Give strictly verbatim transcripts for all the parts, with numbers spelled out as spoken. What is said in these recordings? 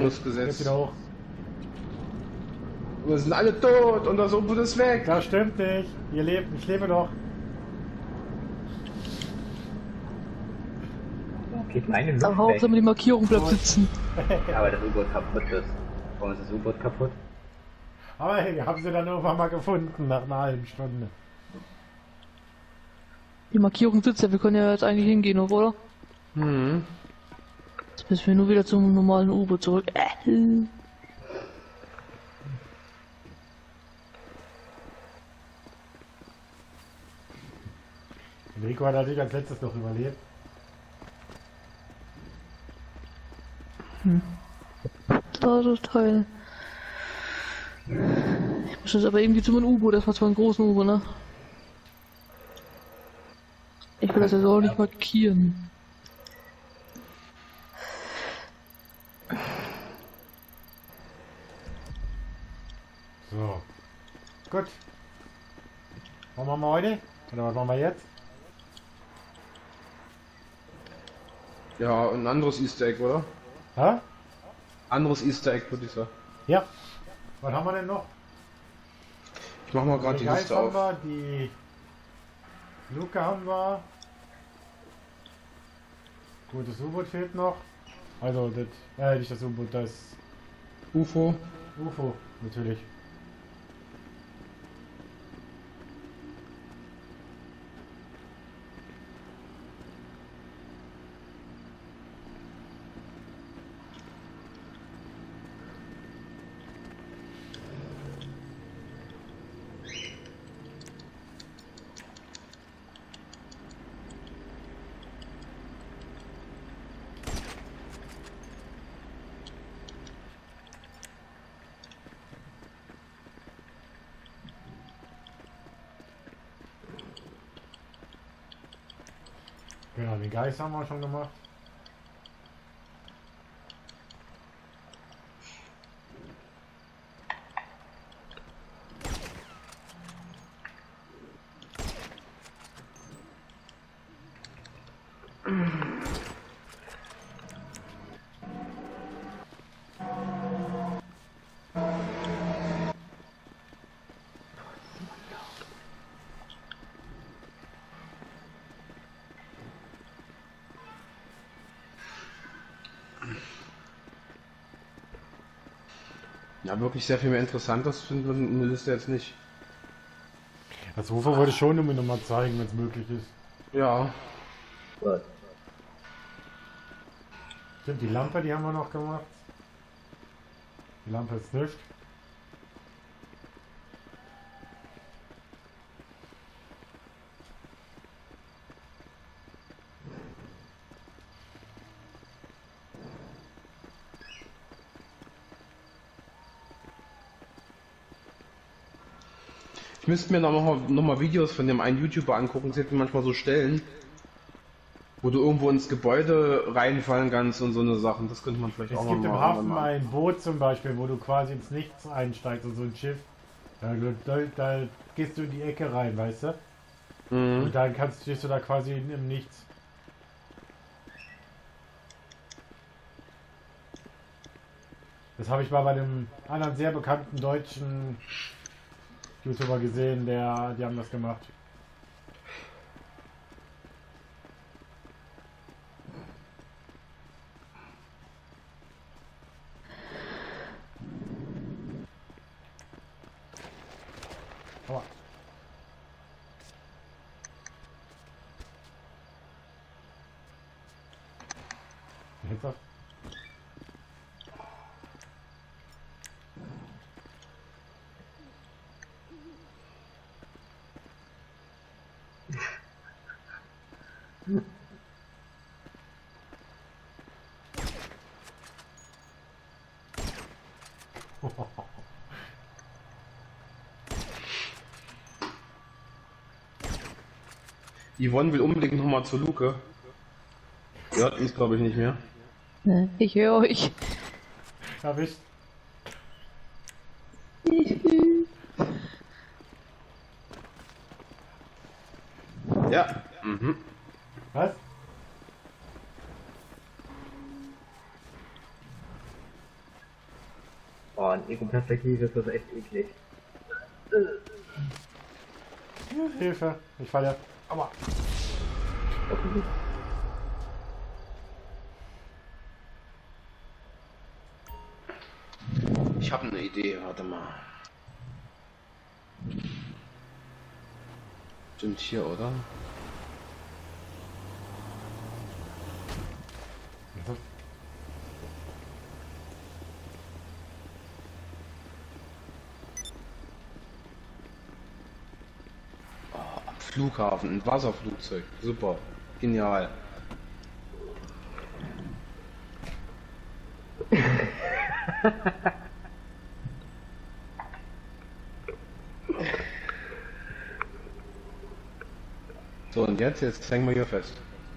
Beschleunigungsgesetz. Jetzt wieder hoch. Wir sind alle tot und das U-Boot ist weg. Das stimmt nicht. Ihr lebt, ich lebe noch. Geht meine Luft Aber Hauptsache weg. die Markierung bleibt sitzen. Aber das U-Boot kaputt ist. Warum ist das U-Boot kaputt? Aber hey, wir haben sie dann irgendwann mal gefunden nach einer halben Stunde. Die Markierung sitzt ja, wir können ja jetzt eigentlich hingehen, oder? Mhm. Jetzt müssen wir nur wieder zum normalen U-Boot zurück. Äh. Rico hat natürlich als letztes noch überlebt. Hm. Das ist toll. Ich muss jetzt aber irgendwie zu meinem U-Boot, das war zwar ein großen U-Boot, ne? Ich will das jetzt auch nicht markieren. So. Gut. Was machen wir heute? Oder was machen wir jetzt? Ja, ein anderes Easter Egg, oder? Hä? Anderes Easter Egg, würde ich sagen. Ja. Was haben wir denn noch? Ich mach mal gerade die Geist Liste haben auf. wir, die Luke haben wir. Gut, das U-Boot fehlt noch. Also, das, äh, nicht das U-Boot, das U F O. U F O, natürlich. Genau, den Geist haben wir schon gemacht. Ja, wirklich sehr viel mehr Interessantes finden wir in der Liste jetzt nicht. Das U F O wollte ich schon immer noch mal zeigen, wenn es möglich ist. Ja. Gut. Stimmt, die Lampe, die haben wir noch gemacht. Die Lampe ist nicht. Ich müsste mir noch mal, noch mal Videos von dem einen YouTuber angucken. Sie hat manchmal so Stellen, wo du irgendwo ins Gebäude reinfallen kannst und so eine Sachen. Das könnte man vielleicht Es auch gibt mal im machen. Hafen ein Boot zum Beispiel, wo du quasi ins Nichts einsteigst und so ein Schiff. Da, da, da gehst du in die Ecke rein, weißt du? Mhm. Und dann kannst, stehst du da quasi im Nichts. Das habe ich mal bei einem anderen sehr bekannten deutschen YouTuber gesehen, der, die haben das gemacht. Aua. Jetzt auf. Yvonne will unbedingt noch mal zur Luke. Die hört uns, glaube ich, nicht mehr. Ne, ich höre euch. Erwischt. Ja. Mhm. Was? Ego-Perspektive ist das echt eklig. Ja, Hilfe, ich falle. Aua. Hoffentlich. Ich habe eine Idee, warte mal. Stimmt hier, oder? Oh, am Flughafen, ein Wasserflugzeug. Super, genial. So, und jetzt, jetzt hängen wir hier fest.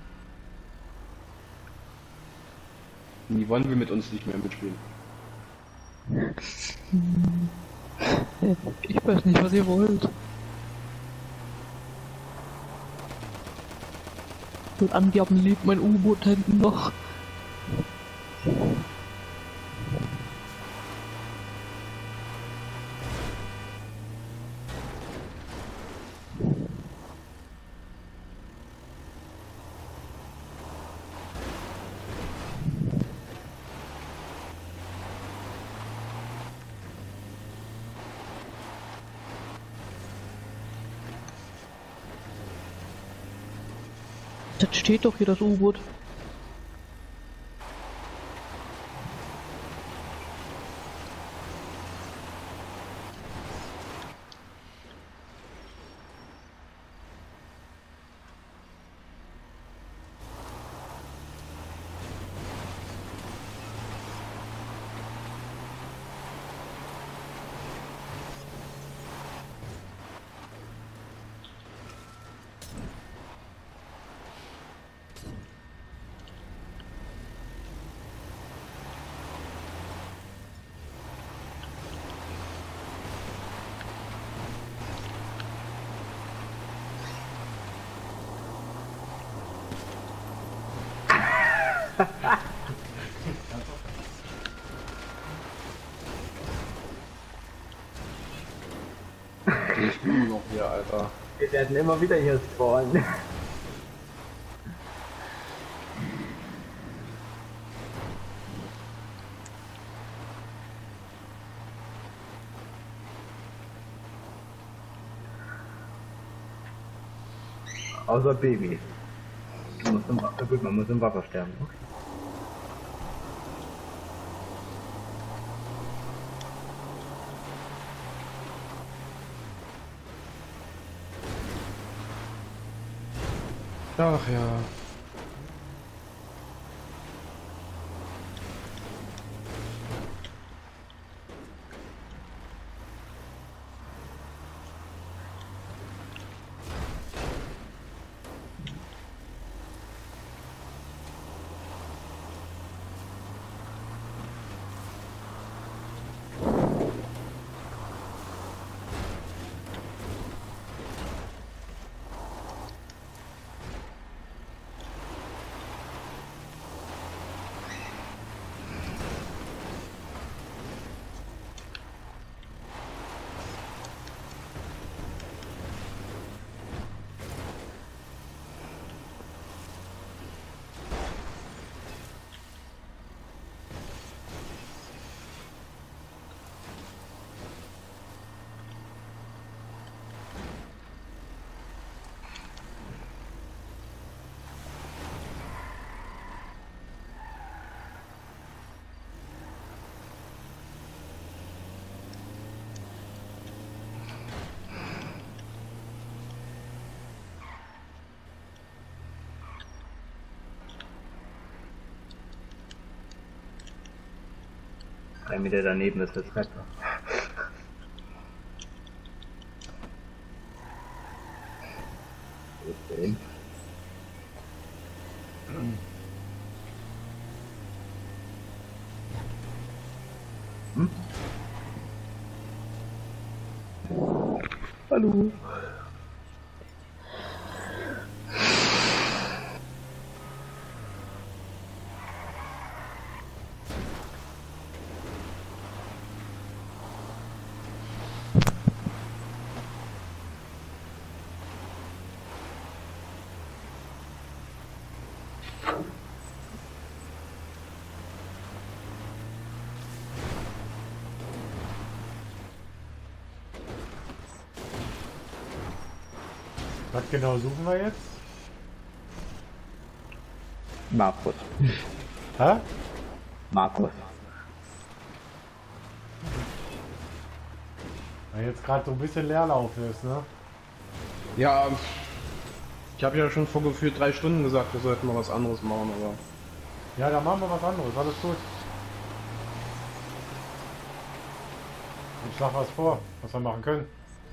Und Yvonne will mit uns nicht mehr mitspielen. Ich weiß nicht, was ihr wollt. Und angaben lebt mein U-Boot hinten noch. Das steht doch hier, das U-Boot. Ich bin immer noch hier, Alter. Wir werden immer wieder hier spawnen. Außer Baby. Man muss im Wasser, gut, man muss im Wasser sterben. Okay. Ach ja. Ein Meter daneben ist das Treppe. Okay. Hm? Hallo. Was genau suchen wir jetzt? Markus. Hä? Markus. Weil jetzt gerade so ein bisschen Leerlauf ist, ne? Ja, ich habe ja schon vor gefühlt drei Stunden gesagt, wir sollten mal was anderes machen, aber... Ja, dann machen wir was anderes, alles gut. Ich schlag was vor, was wir machen können.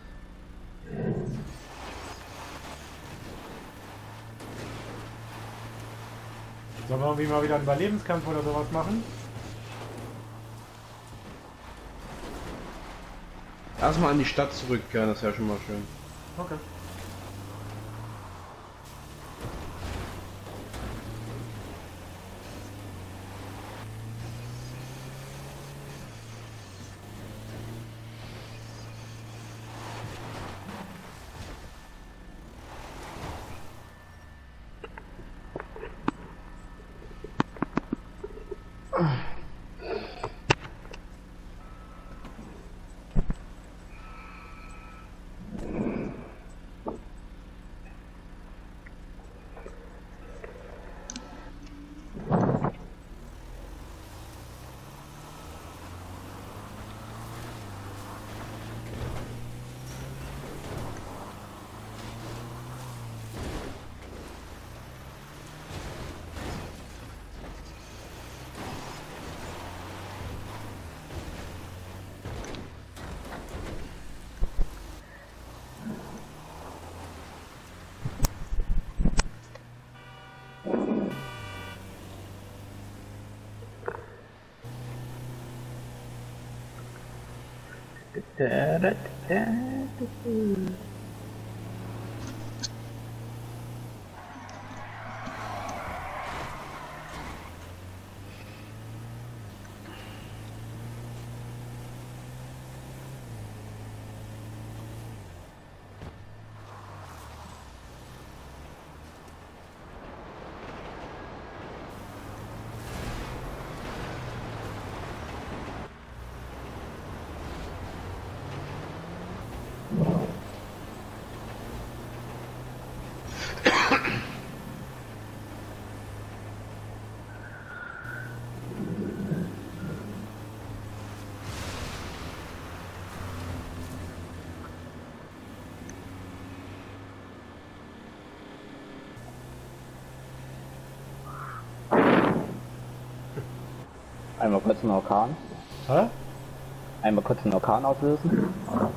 Sollen wir irgendwie mal wieder einen Überlebenskampf oder sowas machen? Erstmal an die Stadt zurückkehren, das ist ja schon mal schön. Okay. Einmal kurz einen Orkan. Hä? Einmal kurz einen Orkan auslösen.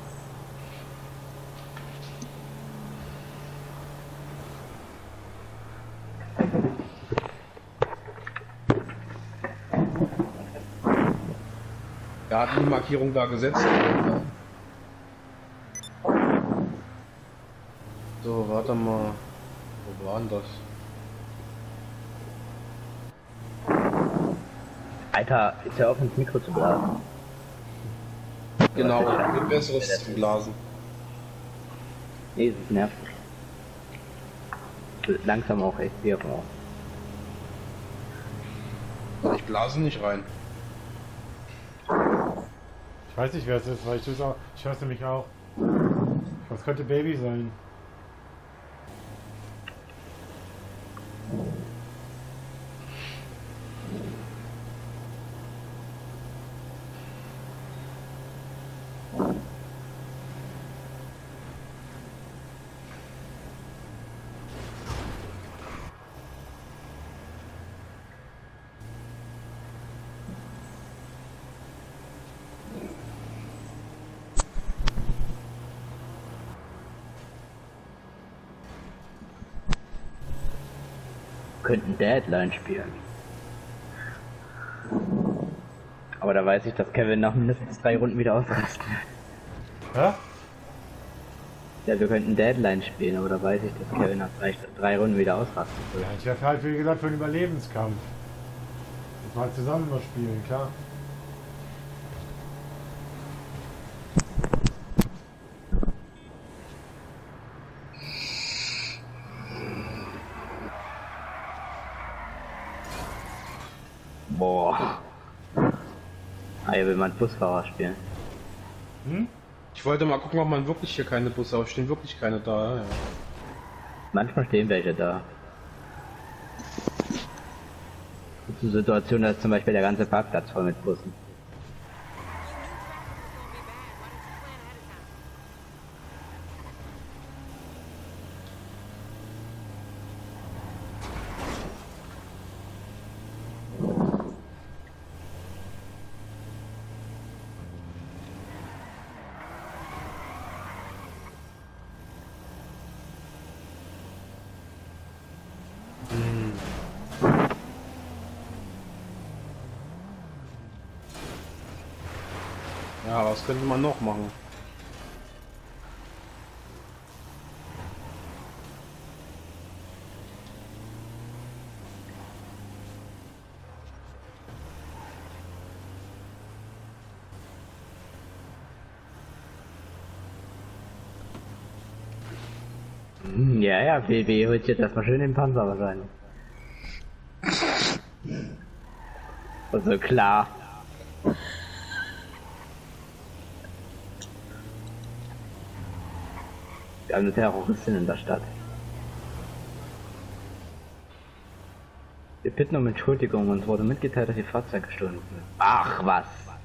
Er hat die Markierung da gesetzt. So, warte mal. Wo war denn das? Alter, ist ja auf ins Mikro zu blasen. Genau, ein besseres zu blasen. Nee, es ist nervig. Langsam auch echt sehr auch. Ich blase nicht rein. Ich weiß nicht, wer es ist, weil ich das auch. Ich höre es nämlich auch. Was könnte Baby sein? Könnten Deadline spielen. Aber da weiß ich, dass Kevin nach mindestens drei Runden wieder ausrastet. Hä? Ja, wir könnten Deadline spielen, aber da weiß ich, dass Kevin nach drei, drei Runden wieder ausrastet. Ja, ich wäre halt, wie gesagt, für einen Überlebenskampf. Jetzt mal zusammen mal spielen, klar. Boah. Ah, ja, will man Busfahrer spielen. Hm? Ich wollte mal gucken, ob man wirklich hier keine Busse, aber es stehen wirklich keine da. Ja. Manchmal stehen welche da. Es gibt eine Situation, da ist zum Beispiel der ganze Parkplatz voll mit Bussen. Ja, was könnte man noch machen? Ja, ja, W W holt jetzt erstmal schön den Panzer wahrscheinlich. Also klar. Wir haben eine Terroristin in der Stadt. Wir bitten um Entschuldigung, uns wurde mitgeteilt, dass die Fahrzeug gestohlen wurde. Ach was!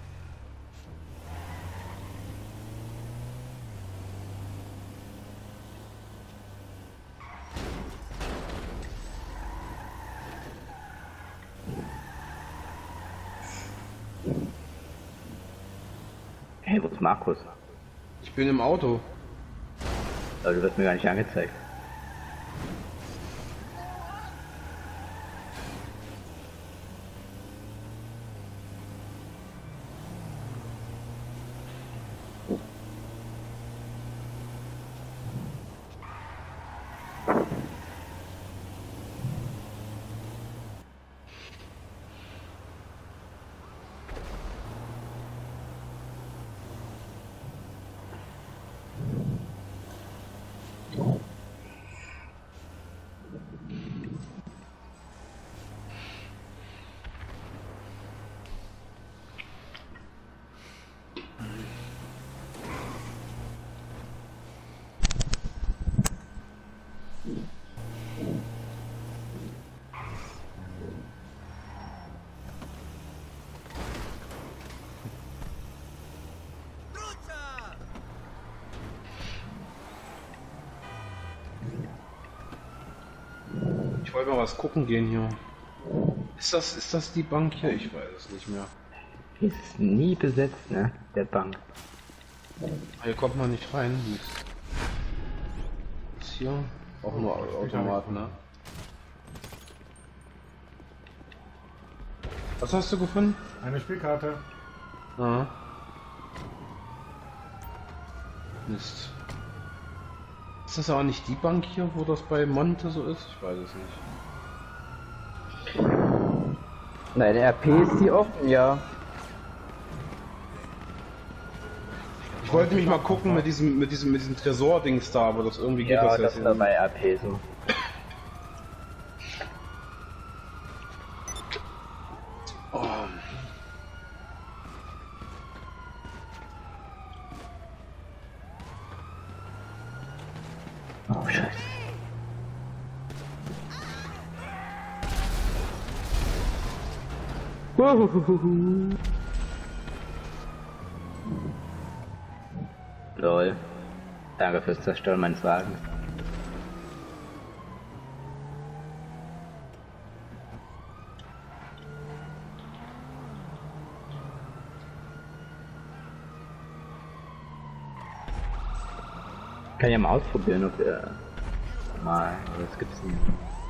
Hey, wo ist Markus? Ich bin im Auto. Aber du wirst mir gar nicht angezeigt. Ich wollte mal was gucken gehen hier. Ist das, ist das die Bank hier? Ich weiß es nicht mehr. Die ist nie besetzt, ne? Der Bank. Hier kommt man nicht rein. Ist hier auch nur Automat, ne? Was hast du gefunden? Eine Spielkarte. Ah. Mist. Ist das aber nicht die Bank hier, wo das bei Monte so ist? Ich weiß es nicht. Nein, der R P ist die offen, ja. Ich wollte mich mal gucken mit diesem mit diesem mit diesem Tresor-Dings da, aber das irgendwie geht Ja, das das jetzt war bei R P so. Oh. Oh, Scheiße. Uhuhuhu. Lol. Danke fürs Zerstören meines Wagens. Kann ja mal ausprobieren, ob wir mal, aber das gibt's nicht.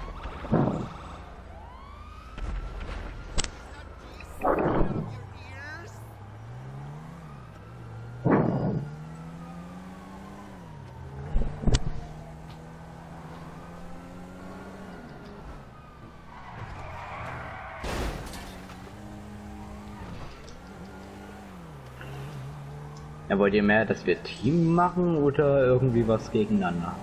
Ja, wollt ihr mehr, dass wir Team machen oder irgendwie was gegeneinander?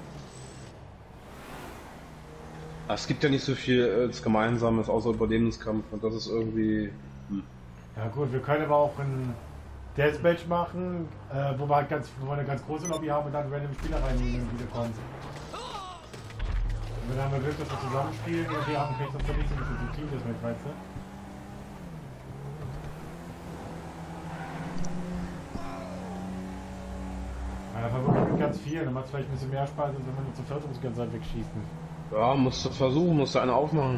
Es gibt ja nicht so viel äh, Gemeinsames außer Überlebenskampf und das ist irgendwie. Hm. Ja gut, wir können aber auch ein Deathmatch machen, äh, wo wir halt ganz, wo wir eine ganz große Lobby haben und dann random Spieler reinnehmen, die wir kommen. Und dann haben wir Glück, dass wir zusammenspielen und wir haben Pech, dass wir nicht so ein bisschen zu Team ist mit, weißt du? Ja, da versuche ich mit ganz viel, dann macht es vielleicht ein bisschen mehr Spaß, als wenn man nur zu viert uns die ganze Zeit wegschießen. Ja, musst du versuchen, musst du eine aufmachen.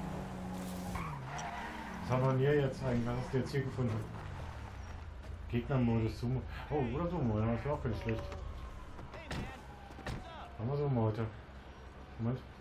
Was haben wir denn hier jetzt eigentlich? Was hast du jetzt hier gefunden? Gegnermodus, Sumo. Oh, oder Sumo, das wäre auch gar nicht schlecht. Haben wir Sumo heute. Moment.